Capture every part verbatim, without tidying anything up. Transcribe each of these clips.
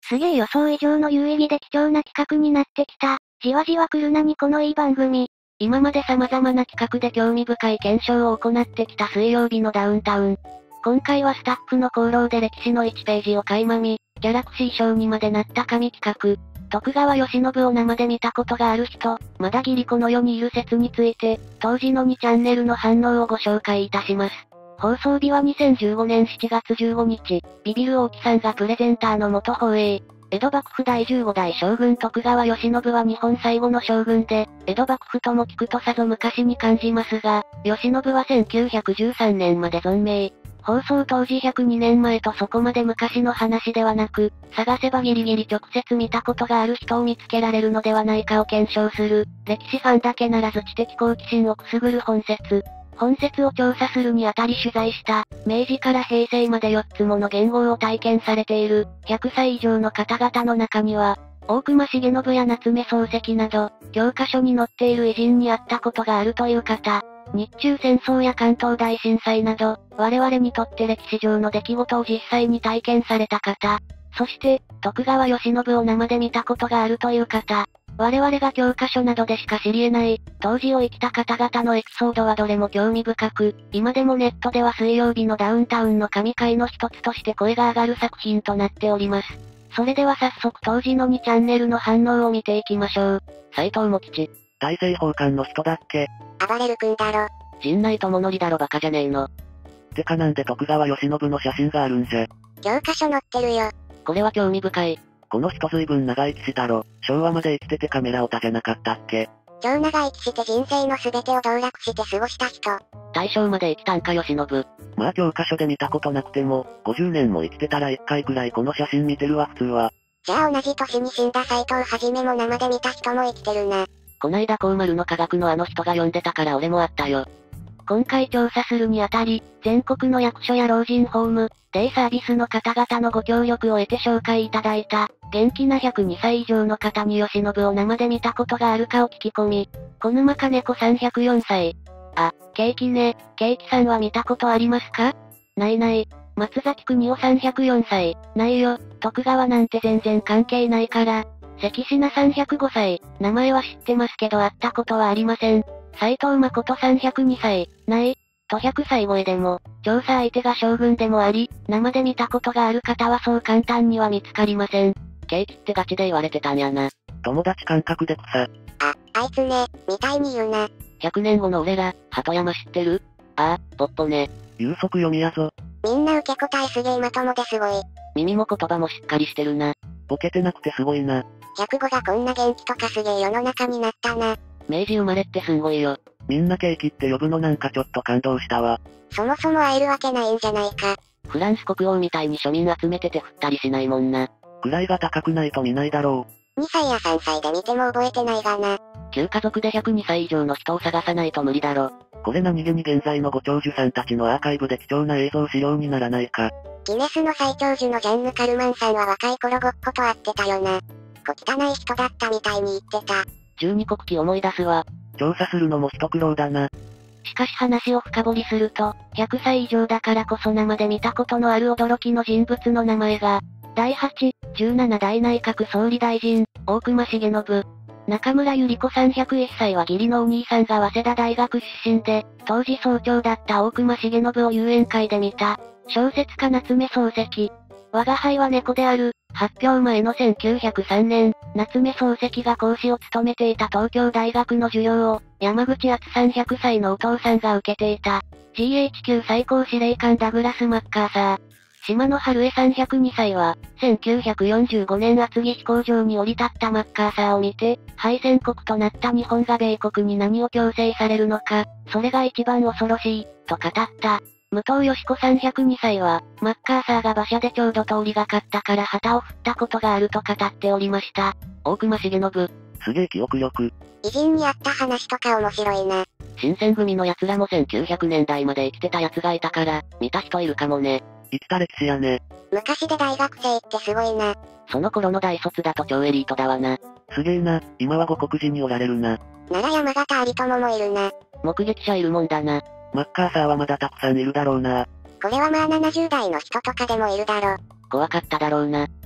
すげえ予想以上の有意義で貴重な企画になってきた。じわじわ来るなにこのいい番組。 今まで様々な企画で興味深い検証を行ってきた水曜日のダウンタウン。今回はスタッフの功労で歴史のいちページを垣間見、ギャラクシー賞にまでなった神企画。徳川慶喜を生で見たことがある人、まだギリこの世にいる説について、当時のにチャンネルの反応をご紹介いたします。放送日はにせんじゅうごねんしちがつじゅうごにち、ビビる大木さんがプレゼンターの元放映。江戸幕府だいじゅうごだい将軍徳川慶喜は日本最後の将軍で、江戸幕府とも聞くとさぞ昔に感じますが、慶喜はせんきゅうひゃくじゅうさんねんまで存命。放送当時ひゃくにねんまえとそこまで昔の話ではなく、探せばギリギリ直接見たことがある人を見つけられるのではないかを検証する、歴史ファンだけならず知的好奇心をくすぐる本説。本説を調査するにあたり取材した、明治から平成までよっつもの元号を体験されている、ひゃくさい以上の方々の中には、大隈重信や夏目漱石など、教科書に載っている偉人に会ったことがあるという方、日中戦争や関東大震災など、我々にとって歴史上の出来事を実際に体験された方、そして、徳川慶喜を生で見たことがあるという方、我々が教科書などでしか知り得ない、当時を生きた方々のエピソードはどれも興味深く、今でもネットでは水曜日のダウンタウンの神回の一つとして声が上がる作品となっております。それでは早速当時のにチャンネルの反応を見ていきましょう。 斎藤茂吉。大政奉還の人だっけ？ 暴れる君だろ。 陣内智則だろバカじゃねえの。てかなんで徳川慶喜の写真があるんじゃ。 教科書載ってるよ。 これは興味深い。この人随分長生きしたろ。昭和まで生きててカメラオタじゃなかったっけ？ 超長生きして人生の全てを道楽して過ごした人。 大正まで生きたんか慶喜。まあ教科書で見たことなくても、ごじゅうねんも生きてたらいっかいくらいこの写真見てるわ普通は。 じゃあ同じ年に死んだ斎藤はじめも生で見た人も生きてるな。 こないだ高丸の科学のあの人が読んでたから俺もあったよ。 今回調査するにあたり、全国の役所や老人ホーム、デイサービスの方々のご協力を得て紹介いただいた、元気なひゃくにさい以上の方に慶喜を生で見たことがあるかを聞き込み、小沼金子さんひゃくよんさい。あ、ケーキね、ケーキさんは見たことありますか？ないない。松崎邦夫さんひゃくよんさい。ないよ、徳川なんて全然関係ないから。関品さんひゃくごさい。名前は知ってますけど会ったことはありません。斎藤誠さんひゃくにさい。ない。とひゃくさい超えでも、調査相手が将軍でもあり、生で見たことがある方はそう簡単には見つかりません。 ケーキってガチで言われてたんやな。友達感覚で草。 あ、あいつね、みたいに言うな。 ひゃくねんごの俺ら、鳩山知ってる？ああ、ポッポね。有足読みやぞ。 みんな受け答えすげえまともですごい。 耳も言葉もしっかりしてるな。ボケてなくてすごいな。 ひゃくごがこんな元気とかすげえ世の中になったな。 明治生まれってすんごいよ。みんなケーキって呼ぶのなんかちょっと感動したわ。 そもそも会えるわけないんじゃないか。 フランス国王みたいに庶民集めてて振ったりしないもんな。位が高くないと見ないだろう。にさいやさんさいで見ても覚えてないがな。 旧家族でひゃくにさい以上の人を探さないと無理だろ。これ何気に現在のご長寿さんたちのアーカイブで貴重な映像資料にならないか。 ギネスの最長寿のジャンヌ・カルマンさんは若い頃ごっこと会ってたよな。小汚い人だったみたいに言ってた。 じゅうに国旗思い出すわ。調査するのも一苦労だな。 しかし話を深掘りすると、ひゃくさい以上だからこそ生で見たことのある驚きの人物の名前が、だいはち、じゅうななだい内閣総理大臣、大隈重信。中村百合子さんひゃくいっさいは義理のお兄さんが早稲田大学出身で、当時総長だった大隈重信を遊園会で見た、小説家夏目漱石。我が輩は猫である。発表前のせんきゅうひゃくさんねん、夏目漱石が講師を務めていた東京大学の授業を、山口敦さんひゃくさいのお父さんが受けていた。ジーエイチキュー 最高司令官ダグラス・マッカーサー。島野春江さんひゃくにさいは、せんきゅうひゃくよんじゅうごねん厚木飛行場に降り立ったマッカーサーを見て、敗戦国となった日本が米国に何を強制されるのか、それが一番恐ろしい、と語った。武藤よし子さんひゃくにさいは、マッカーサーが馬車でちょうど通りがかったから旗を振ったことがあると語っておりました。 大隈重信。すげえ記憶力。 偉人にあった話とか面白いな。 新選組の奴らもせんきゅうひゃくねんだいまで生きてた奴がいたから、見た人いるかもね。生きた歴史やね。 昔で大学生ってすごいな。 その頃の大卒だと超エリートだわな。すげえな、今は五国寺におられるな。 奈良山形有友もいるな。 目撃者いるもんだな。マッカーサーはまだたくさんいるだろうな。 これはまあななじゅうだいの人とかでもいるだろ。 怖かっただろうな。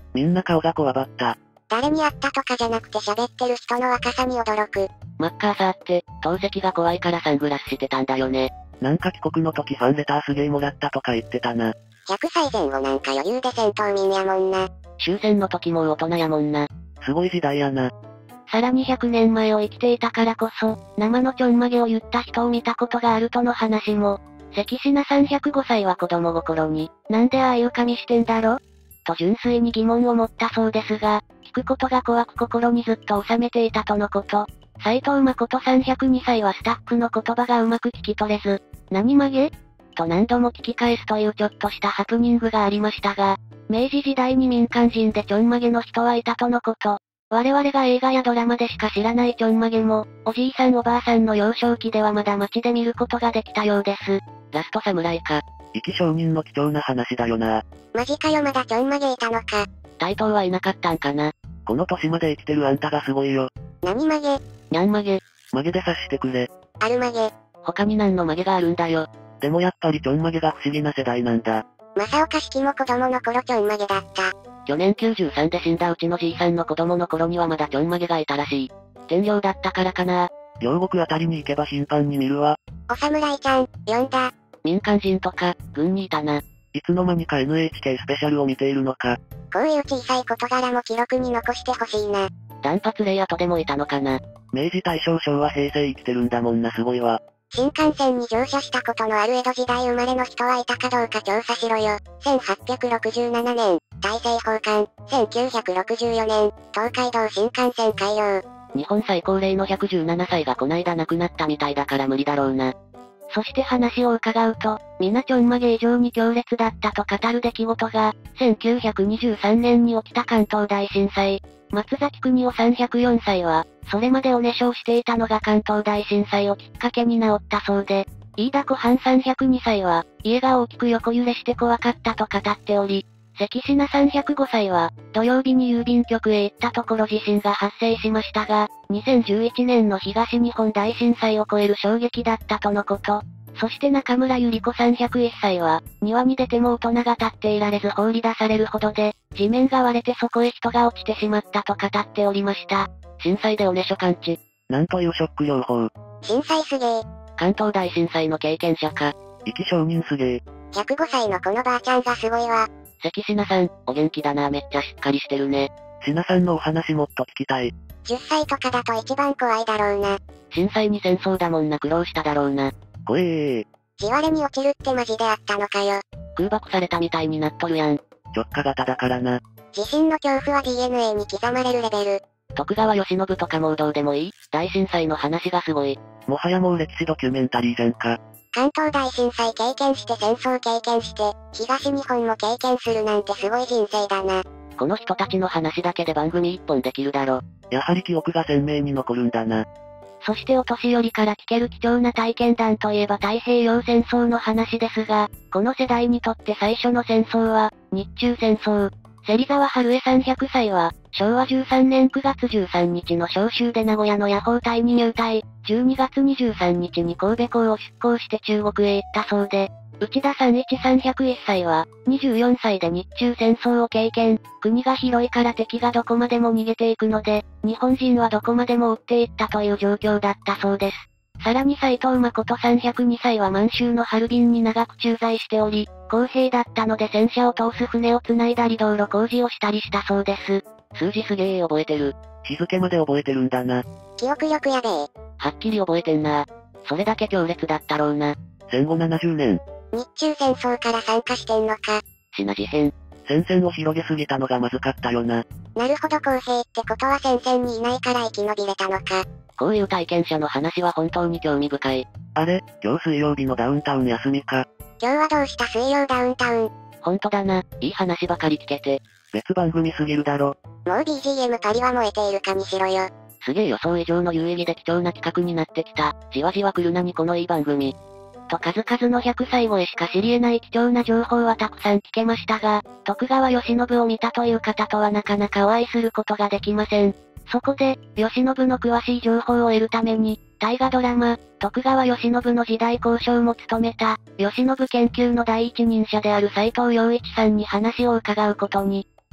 みんな顔がこわばった。 誰に会ったとかじゃなくて喋ってる人の若さに驚く。 マッカーサーって、透析が怖いからサングラスしてたんだよね。 なんか帰国の時ファンレターすげえもらったとか言ってたな。 ひゃくさいぜん後なんか余裕で戦闘民やもんな。 終戦の時も大人やもんな。 すごい時代やな。 さらにひゃくねんまえを生きていたからこそ、生のちょんまげを言った人を見たことがあるとの話も。関品さんひゃくごさいは子供心に、なんでああいう髪してんだろと純粋に疑問を持ったそうですが、聞くことが怖く心にずっと収めていたとのこと。斎藤誠さんひゃくにさいはスタッフの言葉がうまく聞き取れず、何曲げと何度も聞き返すというちょっとしたハプニングがありましたが、明治時代に民間人でちょんまげの人はいたとのこと。我々が映画やドラマでしか知らないちょんまげも、おじいさんおばあさんの幼少期ではまだ街で見ることができたようです。 ラスト侍か。生き証人の貴重な話だよな。 マジかよ、まだちょんまげいたのか。 対等はいなかったんかな。 この年まで生きてるあんたがすごいよ。 何曲げ？ にゃん曲げ。 曲げで察してくれ。 ある曲げ。 他に何の曲げがあるんだよ。 でもやっぱりちょん曲げが不思議な世代なんだ。 正岡式も子供の頃ちょんまげだった。 去年きゅうじゅうさんで死んだうちのじいさんの子供の頃にはまだちょんまげがいたらしい。天領だったからかな。 両国あたりに行けば頻繁に見るわ。 お侍ちゃん、呼んだ。 民間人とか、軍にいたな。 いつの間にか エヌエイチケー スペシャルを見ているのか。 こういう小さい事柄も記録に残してほしいな。 断髪レイ後でもいたのかな。 明治大正昭和平成生きてるんだもんな、すごいわ。 新幹線に乗車したことのある江戸時代生まれの人はいたかどうか調査しろよ。せんはっぴゃくろくじゅうななねん、大政奉還。せんきゅうひゃくろくじゅうよねん、東海道新幹線開業。 日本最高齢のひゃくじゅうななさいがこないだ亡くなったみたいだから無理だろうな。そして話を伺うと、皆ちょんまげ以上に強烈だったと語る出来事が、せんきゅうひゃくにじゅうさんねんに起きた関東大震災。松崎邦夫さんひゃくよんさいは、それまでおねしょをしていたのが関東大震災をきっかけに治ったそうで、飯田小藩さんひゃくにさいは、家が大きく横揺れして怖かったと語っており、関品さんひゃくごさいは、土曜日に郵便局へ行ったところ地震が発生しましたが、にせんじゅういちねんの東日本大震災を超える衝撃だったとのこと。そして中村ゆり子さんひゃくいっさいは、庭に出ても大人が立っていられず放り出されるほどで、地面が割れてそこへ人が落ちてしまったと語っておりました。震災でおねしょ完治。 なんというショック療法。 震災すげー。 関東大震災の経験者か。 生き証人すげー。 ひゃくごさいのこのばあちゃんがすごいわ。 関品さん、お元気だな、めっちゃしっかりしてるね。 品さんのお話もっと聞きたい。 じゅっさいとかだと一番怖いだろうな。 震災に戦争だもんな、苦労しただろうな。 怖えー。 地割れに落ちるってマジであったのかよ。 空爆されたみたいになっとるやん。 直下型だからな。 地震の恐怖は ディーエヌエー に刻まれるレベル。 徳川慶喜とかもうどうでもいい。大震災の話がすごい。 もはやもう歴史ドキュメンタリーじゃんか。 関東大震災経験して戦争経験して、東日本も経験するなんてすごい人生だな。 この人たちの話だけで番組一本できるだろ。 やはり記憶が鮮明に残るんだな。 そしてお年寄りから聞ける貴重な体験談といえば太平洋戦争の話ですが、この世代にとって最初の戦争は、日中戦争。芹沢春江さんひゃくさいは、しょうわじゅうさんねんくがつじゅうさんにちの召集で名古屋の野砲隊に入隊、じゅうにがつにじゅうさんにちに神戸港を出港して中国へ行ったそうで、内田さんいちさんひゃくいっさいは、にじゅうよんさいで日中戦争を経験、国が広いから敵がどこまでも逃げていくので、日本人はどこまでも追っていったという状況だったそうです。さらに斎藤誠さんひゃくにさいは満州のハルビンに長く駐在しており、公平だったので戦車を通す船を繋いだり道路工事をしたりしたそうです。数字すげー覚えてる。 日付まで覚えてるんだな。 記憶力やべえ。 はっきり覚えてんな。それだけ強烈だったろうな。 戦後ななじゅうねん。 日中戦争から参加してんのか。 品事変。 戦線を広げすぎたのがまずかったよな。 なるほど公平ってことは戦線にいないから生き延びれたのか。 こういう体験者の話は本当に興味深い。 あれ、今日水曜日のダウンタウン休みか。 今日はどうした水曜ダウンタウン。 ほんとだな、いい話ばかり聞けて。 別番組すぎるだろ。 もう ビージーエム パリは燃えているかにしろよ。 すげえ予想以上の有意義で貴重な企画になってきた。じわじわ来るなにこのいい番組。と数々のひゃくさい超えしか知り得ない貴重な情報はたくさん聞けましたが、徳川慶喜を見たという方とはなかなかお会いすることができません。そこで、慶喜の詳しい情報を得るために、大河ドラマ、徳川慶喜の時代考証も務めた、慶喜研究の第一人者である斎藤洋一さんに話を伺うことに。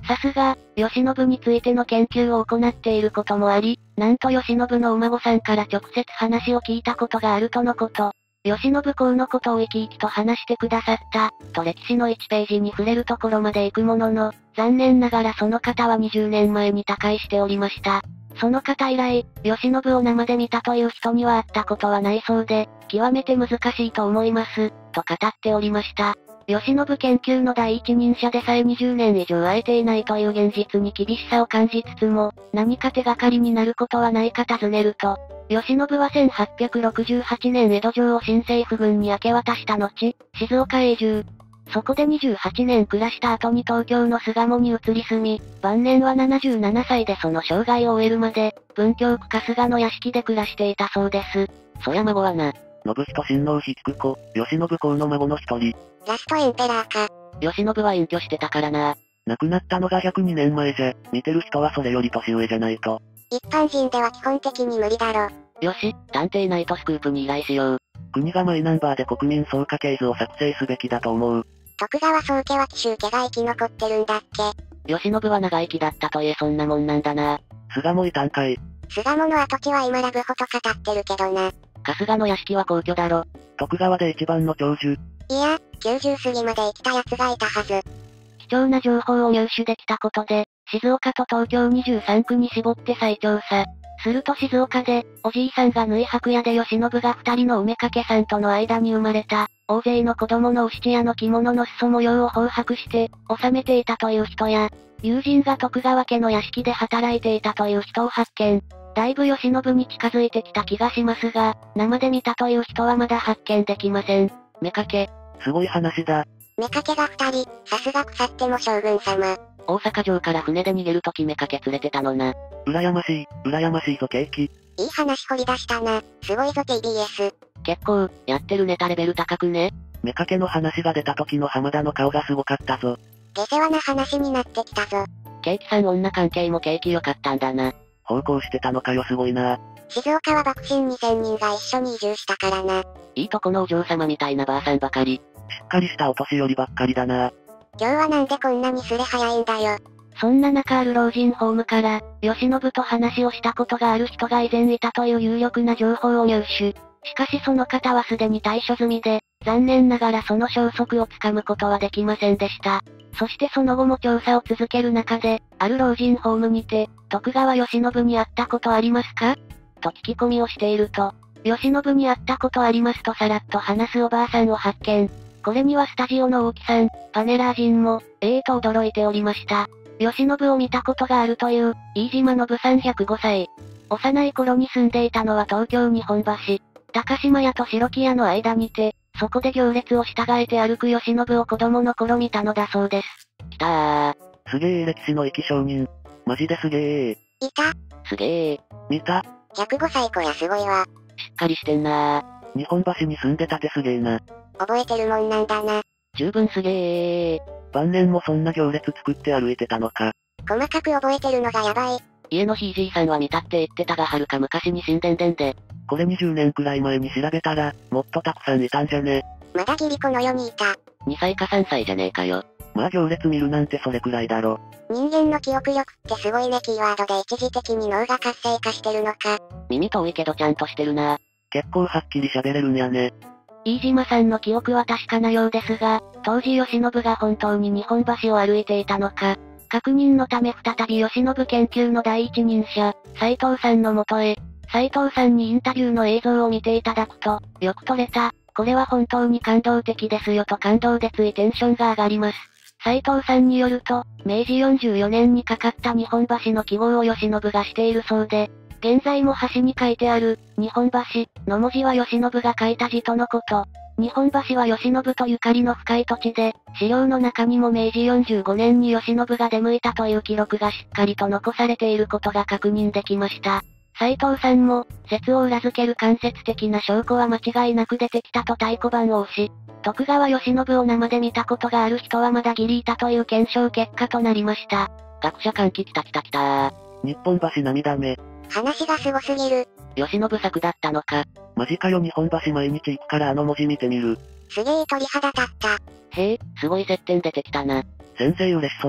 さすが、慶喜についての研究を行っていることもあり、なんと慶喜のお孫さんから直接話を聞いたことがあるとのこと。慶喜公のことを生き生きと話してくださった、と歴史のいちページに触れるところまで行くものの、残念ながらその方はにじゅうねんまえに他界しておりました。その方以来、慶喜を生で見たという人には会ったことはないそうで、極めて難しいと思います、と語っておりました。慶喜研究の第一人者でさえにじゅうねん以上会えていないという現実に厳しさを感じつつも、何か手がかりになることはないか尋ねると、慶喜はせんはっぴゃくろくじゅうはちねん江戸城を新政府軍に明け渡した後、静岡へ移住。そこでにじゅうはちねん暮らした後に東京の巣鴨に移り住み、晩年はななじゅうななさいでその生涯を終えるまで、文京区春日の屋敷で暮らしていたそうです。 そや孫はな。信人親王彦子、慶喜公の孫の一人。 ラストエンペラーか。 慶喜は隠居してたからな。 亡くなったのがひゃくにねんまえじゃ、見てる人はそれより年上じゃないと。 一般人では基本的に無理だろ。 よし、探偵ナイトスクープに依頼しよう。 国がマイナンバーで国民総家系図を作成すべきだと思う。 徳川宗家は紀州家が生き残ってるんだっけ。 慶喜は長生きだったと言えそんなもんなんだな。 巣鴨いたんかい。 巣鴨の跡地は今ラブホと語ってるけどな。 春日の屋敷は皇居だろ。 徳川で一番の長寿。 いや、きゅうじゅう過ぎまで生きた奴がいたはず。 貴重な情報を入手できたことで、静岡と東京にじゅうさんくに絞って再調査。すると静岡で、おじいさんが縫い箔屋で慶喜が二人の梅掛さんとの間に生まれた、大勢の子供のお七夜の着物の裾模様を彷彿して、収めていたという人や、友人が徳川家の屋敷で働いていたという人を発見。だいぶ慶喜に近づいてきた気がしますが、生で見たという人はまだ発見できません。 目かけ。すごい話だ。 目かけが二人、さすが腐っても将軍様。 大阪城から船で逃げるとき目かけ連れてたのな。 羨ましい、羨ましいぞケーキ。 いい話掘り出したな。すごいぞ ティービーエス。 結構、やってるネタレベル高くね。 目かけの話が出た時の浜田の顔がすごかったぞ。 下世話な話になってきたぞ。 ケーキさん女関係も景気良かったんだな。 奉公してたのかよすごいな。 静岡は幕臣にせんにんが一緒に移住したからな。 いいとこのお嬢様みたいなばあさんばかり。 しっかりしたお年寄りばっかりだな。 今日はなんでこんなにスレ早いんだよ。 そんな中ある老人ホームから、慶喜と話をしたことがある人が以前いたという有力な情報を入手。しかしその方はすでに退所済みで、残念ながらその消息をつかむことはできませんでした。そしてその後も調査を続ける中で、ある老人ホームにて、徳川慶喜に会ったことありますかと聞き込みをしていると、慶喜に会ったことありますとさらっと話すおばあさんを発見。これにはスタジオの大木さん、パネラー陣も、ええと驚いておりました。慶喜を見たことがあるという、飯島信さんひゃくごさい。幼い頃に住んでいたのは東京日本橋。高島屋と白木屋の間にて、そこで行列を従えて歩く慶喜を子供の頃見たのだそうです。きたー。 すげえ歴史の生き証人。マジですげえ。 いた。 すげえ。 見た。 ひゃくごさい子やすごいわ。 しっかりしてんなー。日本橋に住んでたてすげえな。 覚えてるもんなんだな。 十分すげえ。 晩年もそんな行列作って歩いてたのか。 細かく覚えてるのがやばい。 家のひいじいさんは見たって言ってたがはるか昔に死んでんでんで。 これにじゅうねんくらい前に調べたら、もっとたくさんいたんじゃね。 まだギリこの世にいた。 にさいかさんさいじゃねえかよ。 まあ行列見るなんてそれくらいだろ。 人間の記憶力ってすごいねキーワードで一時的に脳が活性化してるのか。 耳遠いけどちゃんとしてるな。 結構はっきり喋れるんやね。 飯島さんの記憶は確かなようですが、当時慶喜が本当に日本橋を歩いていたのか、確認のため再び慶喜研究の第一人者、斉藤さんの元へ、斉藤さんにインタビューの映像を見ていただくと、よく撮れた、これは本当に感動的ですよと感動でついテンションが上がります。斉藤さんによると、めいじよんじゅうよねんにかかった日本橋の記号を慶喜がしているそうで、現在も橋に書いてある、日本橋の文字は慶喜が書いた字とのこと。日本橋は慶喜とゆかりの深い土地で、資料の中にもめいじよんじゅうごねんに慶喜が出向いたという記録がしっかりと残されていることが確認できました。斉藤さんも、説を裏付ける間接的な証拠は間違いなく出てきたと太鼓判を押し、徳川慶喜を生で見たことがある人はまだギリいたという検証結果となりました。学者歓喜きたきたきたー。 日本橋涙目。 話がすごすぎる。 慶喜作だったのか。 マジかよ日本橋毎日行くからあの文字見てみる。 すげえ鳥肌立った。 へえ、すごい接点出てきたな。 先生嬉しそう。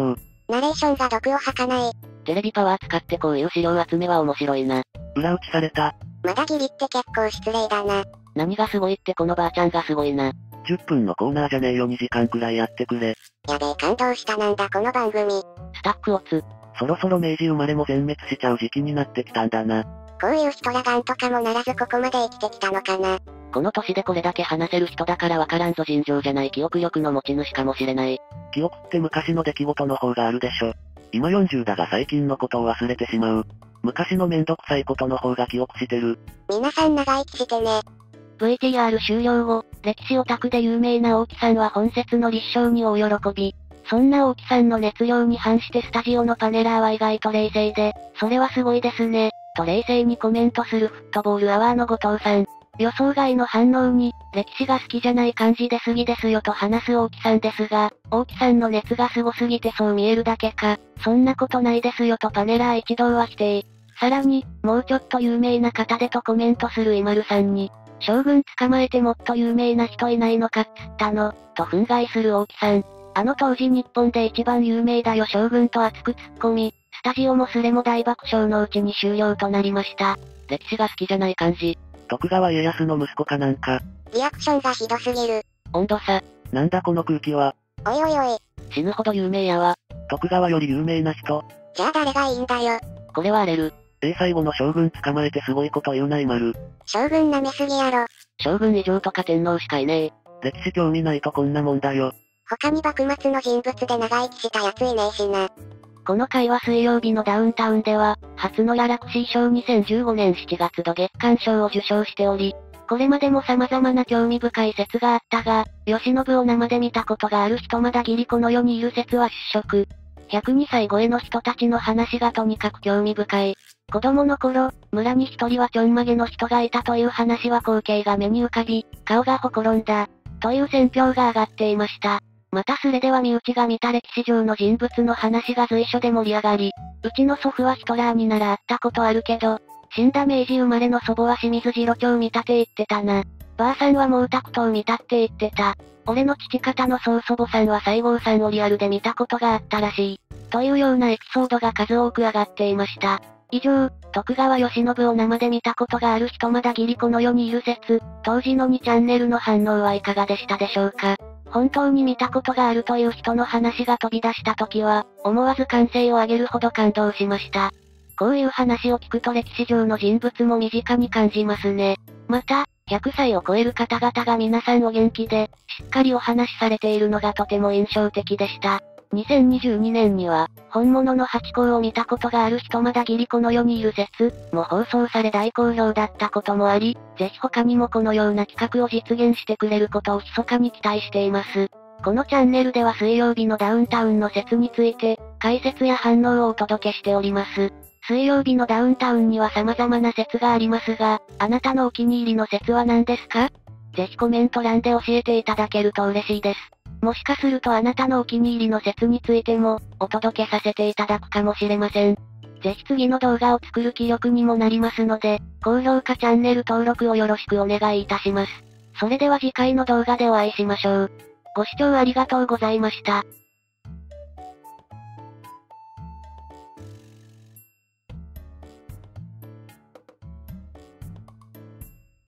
ナレーションが毒を吐かない。 テレビパワー使ってこういう資料集めは面白いな。 裏打ちされた。 まだギリって結構失礼だな。 何がすごいってこのばあちゃんがすごいな。 じゅっぷんのコーナーじゃねえよにじかんくらいやってくれ。 やべえ感動したなんだこの番組。 スタックオツ。 そろそろ明治生まれも全滅しちゃう時期になってきたんだな。 こういう人らがんとかもならずここまで生きてきたのかな。 この年でこれだけ話せる人だからわからんぞ尋常じゃない記憶力の持ち主かもしれない。 記憶って昔の出来事の方があるでしょ。今よんじゅうだが最近のことを忘れてしまう。昔のめんどくさいことの方が記憶してる。 皆さん長生きしてね。 ブイティーアール 終了後、歴史オタクで有名な大木さんは本節の立証に大喜び。そんな大木さんの熱量に反してスタジオのパネラーは意外と冷静で、それはすごいですね、と冷静にコメントするフットボールアワーの後藤さん。予想外の反応に、歴史が好きじゃない感じで過ぎですよと話す大木さんですが、大木さんの熱がすごすぎてそう見えるだけか、そんなことないですよとパネラー一同は否定。さらに、もうちょっと有名な方でとコメントするイマルさんに、将軍捕まえてもっと有名な人いないのかっつったの、と憤慨する大木さん。あの当時日本で一番有名だよ将軍と熱く突っ込み、スタジオもすれも大爆笑のうちに終了となりました。歴史が好きじゃない感じ。 徳川家康の息子かなんか。 リアクションがひどすぎる。 温度差。 なんだこの空気は。 おいおいおい。 死ぬほど有名やわ。 徳川より有名な人。 じゃあ誰がいいんだよ。 これは荒れる。 えー、最後の将軍捕まえてすごいこと言うな今る。 将軍舐めすぎやろ。 将軍以上とか天皇しかいねえ。 歴史興味ないとこんなもんだよ。 他に幕末の人物で長生きしたやついねえしな。 この回は水曜日のダウンタウンでは、初のギャラクシー賞にせんじゅうごねんしちがつ度月間賞を受賞しており、これまでも様々な興味深い説があったが、慶喜を生で見たことがある人まだギリこの世にいる説は失職。ひゃくにさい超えの人たちの話がとにかく興味深い。子供の頃、村に一人はちょんまげの人がいたという話は光景が目に浮かび、顔がほころんだ、という選評が上がっていました。またスレでは身内が見た歴史上の人物の話が随所で盛り上がり、うちの祖父はヒトラーになら会ったことあるけど、死んだ明治生まれの祖母は清水次郎長見立て言ってたな。ばあさんは毛沢東見たって言ってた。俺の父方の曽祖母さんは西郷さんをリアルで見たことがあったらしい。というようなエピソードが数多く上がっていました。以上、徳川慶喜を生で見たことがある人まだギリこの世にいる説、当時のにチャンネルの反応はいかがでしたでしょうか。本当に見たことがあるという人の話が飛び出した時は、思わず歓声を上げるほど感動しました。こういう話を聞くと歴史上の人物も身近に感じますね。また、ひゃくさいを超える方々が皆さんお元気で、しっかりお話しされているのがとても印象的でした。にせんにじゅうにねんには、本物のハチ公を見たことがある人まだギリこの世にいる説も放送され大好評だったこともあり、ぜひ他にもこのような企画を実現してくれることを密かに期待しています。このチャンネルでは水曜日のダウンタウンの説について、解説や反応をお届けしております。水曜日のダウンタウンには様々な説がありますが、あなたのお気に入りの説は何ですか？ぜひコメント欄で教えていただけると嬉しいです。もしかするとあなたのお気に入りの説についても、お届けさせていただくかもしれません。ぜひ次の動画を作る気力にもなりますので、高評価チャンネル登録をよろしくお願いいたします。それでは次回の動画でお会いしましょう。ご視聴ありがとうございました。